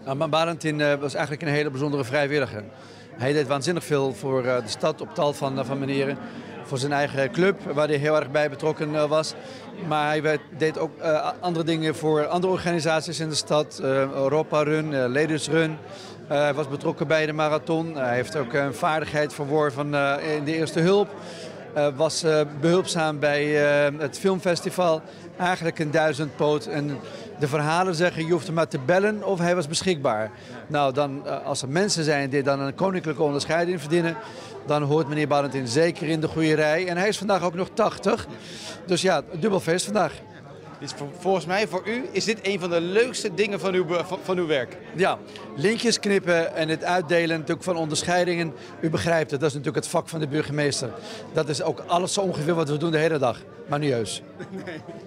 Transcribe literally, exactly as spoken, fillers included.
Nou, maar Valentin uh, was eigenlijk een hele bijzondere vrijwilliger. Hij deed waanzinnig veel voor uh, de stad op tal van, uh, van manieren. Voor zijn eigen club, waar hij heel erg bij betrokken uh, was. Maar hij werd, deed ook uh, andere dingen voor andere organisaties in de stad. Uh, Europa Run, uh, Ladies Run. Uh, hij was betrokken bij de marathon. Uh, hij heeft ook een vaardigheid verworven uh, in de eerste hulp. Uh, was uh, behulpzaam bij uh, het filmfestival. Eigenlijk een duizendpoot. En de verhalen zeggen, je hoeft hem maar te bellen of hij was beschikbaar. Nou, dan, uh, als er mensen zijn die dan een koninklijke onderscheiding verdienen, dan hoort meneer Valentin zeker in de goede rij. En hij is vandaag ook nog tachtig. Dus ja, dubbel feest vandaag. Dus volgens mij, voor u, is dit een van de leukste dingen van uw, van, van uw werk? Ja, lintjes knippen en het uitdelen natuurlijk van onderscheidingen. U begrijpt het, dat is natuurlijk het vak van de burgemeester. Dat is ook alles zo ongeveer wat we doen de hele dag. Maar niet heus. Nee.